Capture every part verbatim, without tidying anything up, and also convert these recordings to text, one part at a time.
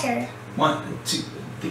pressure. One, two, three.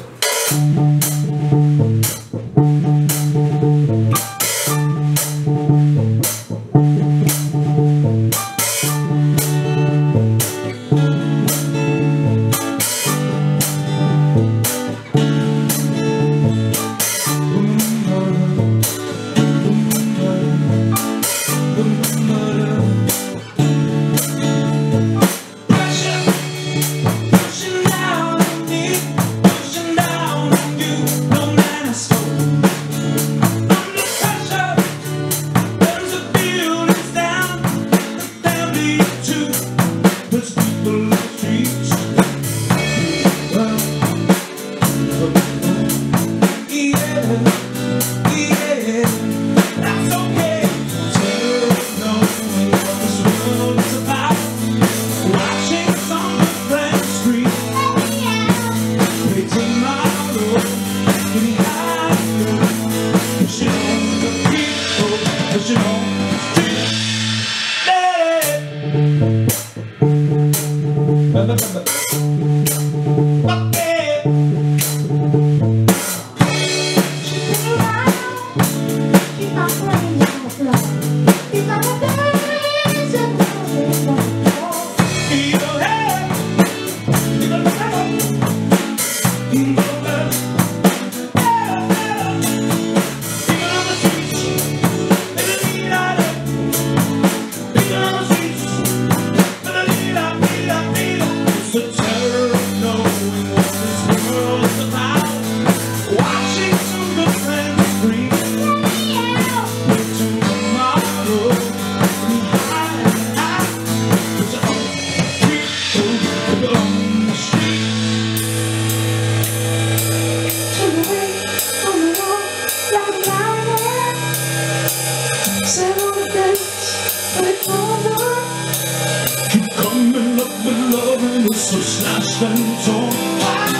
So slashed and torn.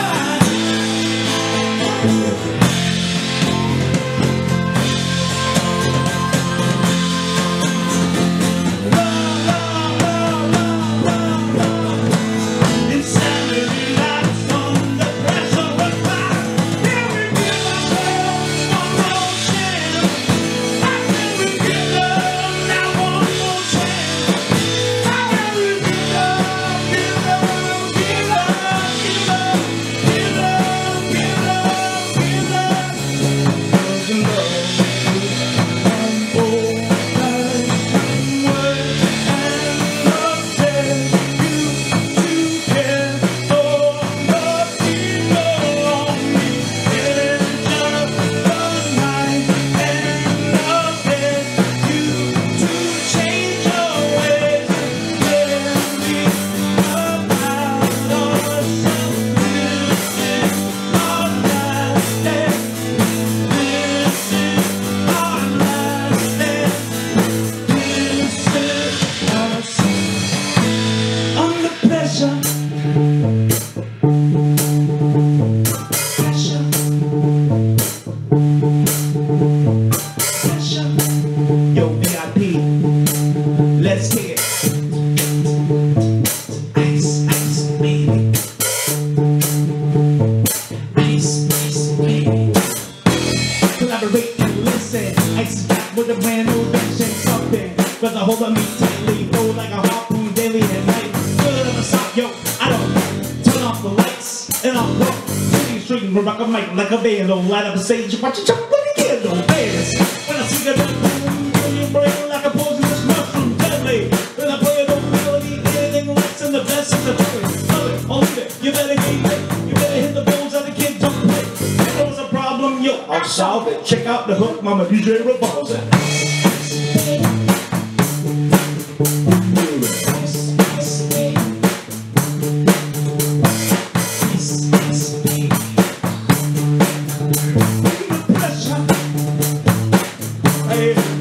With a brand new invention, something. Cause I hold on me tightly, go like a harpoon daily and night. Good on the stop, yo, I don't turn off the lights. And I'm rock, city street, we rock a mic like a vandal. Light up the stage, watch it jump with the candle. Dance. When I see the boom, in your brain like a poisonous mushroom, deadly. When I play a little melody, anything less than the best is the toy. Love it, I'll leave it, you better get it. You better hit the balls out the kid, don't play. If there was a problem, yo, I'll solve it. Check out the hook, mama D J revolves it. Hey.